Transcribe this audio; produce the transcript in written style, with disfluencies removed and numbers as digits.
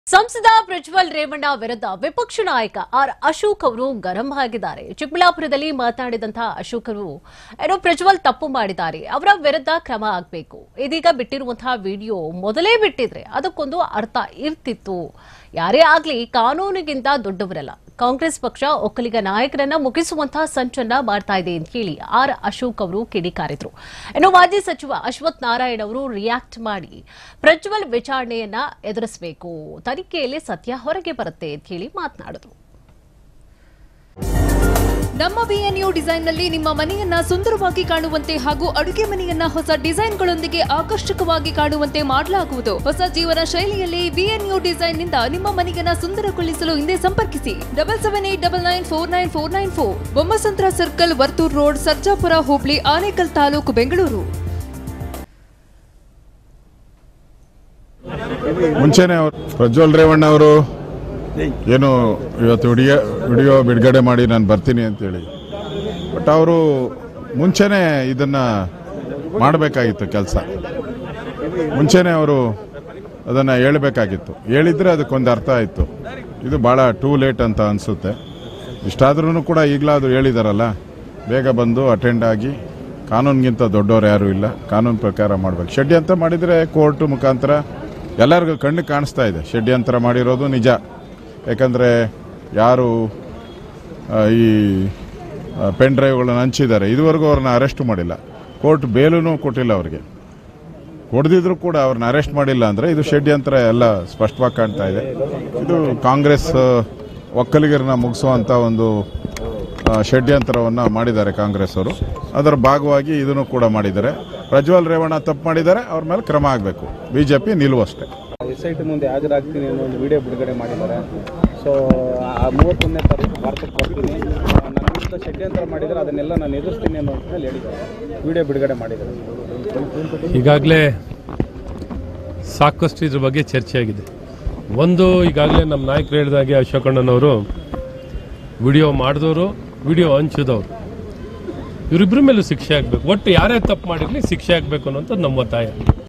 ಸಂಸದ ಪ್ರಜ್ವಲ್ ರೇವಣ್ಣ ವಿರುದ್ಧ ವಿಪಕ್ಷ ನಾಯಕ ಆರ್ ಅಶೋಕ್ ಅವರು ಗರಂ ಆಗಿದ್ದಾರೆ. ಚಿಕ್ಕಬಳ್ಳಾಪುರದಲ್ಲಿ ಮಾತನಾಡಿದಂತಹ ಅಶೋಕ್ ಅವರು ಪ್ರಜ್ವಲ್ ತಪ್ಪು ಮಾಡಿದ್ದಾರೆ, ಅವರ ವಿರುದ್ಧ ಕ್ರಮ ಆಗಬೇಕು. ಇದೀಗ ಬಿಟ್ಟಿರುವಂತಹ ವಿಡಿಯೋ ಮೊದಲೇ ಬಿಟ್ಟಿದ್ರೆ ಅದಕ್ಕೊಂದು ಅರ್ಥ ಇರ್ತಿತ್ತು. ಯಾರೇ ಆಗ್ಲಿ ಕಾನೂನಿಗಿಂತ ದೊಡ್ಡವರಲ್ಲ. ಕಾಂಗ್ರೆಸ್ ಪಕ್ಷ ಒಕ್ಕಲಿಗ ನಾಯಕರನ್ನ ಮುಗಿಸುವಂತಹ ಸಂಚನ್ನ ಮಾಡ್ತಾ ಇದೆ ಅಂತ ಹೇಳಿ ಆರ್ ಅಶೋಕ್ ಅವರು ಕಿಡಿಕಾರಿದ್ರು. ಇನ್ನು ಮಾಜಿ ಸಚಿವ ಅಶ್ವಥ್ ನಾರಾಯಣ್ ಅವರು ರಿಯಾಕ್ಟ್ ಮಾಡಿ ಪ್ರಜ್ವಲ್ ವಿಚಾರಣೆಯನ್ನ ಎದುರಿಸಬೇಕು, ತನಿಖೆಯಲ್ಲಿ ಸತ್ಯ ಹೊರಗೆ ಬರುತ್ತೆ ಅಂತ ಹೇಳಿ ಮಾತನಾಡಿದ್ರು. ನಮ್ಮ ಬಿಎನ್ಯು ಡಿಸೈನ್ನಲ್ಲಿ ನಿಮ್ಮ ಮನೆಯನ್ನ ಸುಂದರವಾಗಿ ಕಾಣುವಂತೆ ಹಾಗೂ ಅಡುಗೆ ಮನೆಯನ್ನ ಹೊಸ ಡಿಸೈನ್ಗಳೊಂದಿಗೆ ಆಕರ್ಷಕವಾಗಿ ಕಾಣುವಂತೆ ಮಾಡಲಾಗುವುದು. ಹೊಸ ಜೀವನ ಶೈಲಿಯಲ್ಲಿ ಬಿಎನ್ಯು ಡಿಸೈನ್ನಿಂದ ನಿಮ್ಮ ಮನೆಯನ್ನ ಸುಂದರಗೊಳಿಸಲು ಹಿಂದೆ ಸಂಪರ್ಕಿಸಿ 7789949494, ಬೊಮ್ಮಸಂದ್ರ ಸರ್ಕಲ್, ವರ್ತೂರ್ ರೋಡ್, ಸರ್ಜಾಪುರ ಹೋಬಳಿ, ಆನೇಕಲ್ ತಾಲೂಕು, ಬೆಂಗಳೂರು. ಮುಂಚೆನೆ ಪ್ರಜ್ವಲ್ ರೇವಣ್ಣ ಅವರು ಏನು ಇವತ್ತು ವಿಡಿಯೋ ಬಿಡುಗಡೆ ಮಾಡಿ ನಾನು ಬರ್ತೀನಿ ಅಂತೇಳಿ, ಬಟ್ ಅವರು ಮುಂಚೆನೆ ಇದನ್ನ ಮಾಡಬೇಕಾಗಿತ್ತು. ಕೆಲಸ ಮುಂಚೆನೆ ಅವರು ಅದನ್ನು ಹೇಳಬೇಕಾಗಿತ್ತು. ಹೇಳಿದ್ರೆ ಅದಕ್ಕೊಂದು ಅರ್ಥ ಆಯಿತು. ಇದು ಭಾಳ ಟೂ ಲೇಟ್ ಅಂತ ಅನಿಸುತ್ತೆ. ಇಷ್ಟಾದ್ರೂ ಕೂಡ ಈಗಲಾದರೂ ಹೇಳಿದಾರಲ್ಲ, ಬೇಗ ಬಂದು ಅಟೆಂಡ್ ಆಗಿ, ಕಾನೂನಿಗಿಂತ ದೊಡ್ಡವರು ಯಾರೂ ಇಲ್ಲ, ಕಾನೂನು ಪ್ರಕಾರ ಮಾಡಬೇಕು. ಷಡ್ಯಂತ್ರ ಮಾಡಿದರೆ ಕೋರ್ಟ್ ಮುಖಾಂತರ ಎಲ್ಲರಿಗೂ ಕಣ್ಣು ಕಾಣಿಸ್ತಾ ಇದೆ. ಷಡ್ಯಂತ್ರ ಮಾಡಿರೋದು ನಿಜ. ಯಾಕಂದರೆ ಯಾರು ಈ ಪೆನ್ ಡ್ರೈವ್ಗಳನ್ನು ಹಂಚಿದ್ದಾರೆ, ಇದುವರೆಗೂ ಅವ್ರನ್ನ ಅರೆಸ್ಟ್ ಮಾಡಿಲ್ಲ. ಕೋರ್ಟ್ ಬೇಲೂ ಕೊಟ್ಟಿಲ್ಲ ಅವ್ರಿಗೆ. ಹೊಡೆದಿದ್ರು ಕೂಡ ಅವ್ರನ್ನ ಅರೆಸ್ಟ್ ಮಾಡಿಲ್ಲ ಅಂದರೆ ಇದು ಷಡ್ಯಂತ್ರ ಎಲ್ಲ ಸ್ಪಷ್ಟವಾಗಿ ಕಾಣ್ತಾ ಇದೆ. ಇದು ಕಾಂಗ್ರೆಸ್ ಒಕ್ಕಲಿಗರನ್ನ ಮುಗಿಸುವಂಥ ಒಂದು ಷಡ್ಯಂತ್ರವನ್ನು ಮಾಡಿದ್ದಾರೆ ಕಾಂಗ್ರೆಸ್ ಅವರು. ಅದರ ಭಾಗವಾಗಿ ಇದನ್ನು ಕೂಡ ಮಾಡಿದ್ದಾರೆ. ಪ್ರಜ್ವಲ್ ರೇವಣ್ಣ ತಪ್ಪು ಮಾಡಿದ್ದಾರೆ, ಅವ್ರ ಮೇಲೆ ಕ್ರಮ ಆಗಬೇಕು. ಬಿಜೆಪಿ ನಿಲುವು ಅಷ್ಟೇ. SIT ಮುಂದೆ ಹಾಜರಾಗ್ತೀನಿ ಅನ್ನೋ ಒಂದು ವಿಡಿಯೋ ಬಿಡುಗಡೆ ಮಾಡಿದ್ದಾರೆ. ಸೊ ಆ 31ನೇ ತಾರೀಕು ಭಾರತಕ್ಕೆ ಬರ್ತೀನಿ, ನನ್ನ ವಿರುದ್ಧ ಷಡ್ಯಂತ್ರ ಮಾಡಿದರೆ ಅದನ್ನೆಲ್ಲ ನಾನು ಎದುರಿಸ್ತೀನಿ ಅನ್ನೋ ಮೇಲೆ ಹೇಳಿದ್ದಾರೆ. ವಿಡಿಯೋ ಬಿಡುಗಡೆ ಮಾಡಿದ್ದಾರೆ. ಈಗಾಗಲೇ ಸಾಕಷ್ಟು ಇದ್ರ ಬಗ್ಗೆ ಚರ್ಚೆ ಆಗಿದೆ. ಒಂದು, ಈಗಾಗಲೇ ನಮ್ಮ ನಾಯಕರು ಹೇಳಿದಾಗೆ ಅಶೋಕಣ್ಣನವರು ವಿಡಿಯೋ ಮಾಡಿದವರು, ವಿಡಿಯೋ ಹಂಚಿದವರು, ಇವರಿಬ್ಬರ ಮೇಲೂ ಶಿಕ್ಷೆ ಆಗಬೇಕು. ಒಟ್ಟು ಯಾರೇ ತಪ್ಪು ಮಾಡಿರಲಿ ಶಿಕ್ಷೆ ಆಗಬೇಕು ಅನ್ನೋಂಥದ್ದು ನಮ್ಮ ಒತ್ತಾಯ.